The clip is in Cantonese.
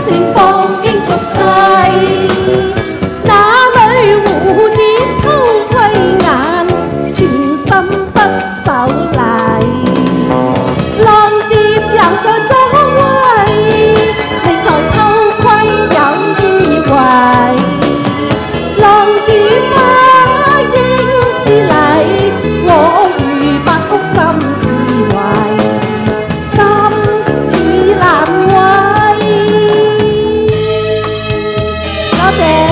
盛放經俗世，哪裏蝴蝶偷窺眼，全心不守禮。浪蝶又在作威，你在偷窺有意為。浪蝶啊，應知禮，我如白菊心以為，心似難為。多謝。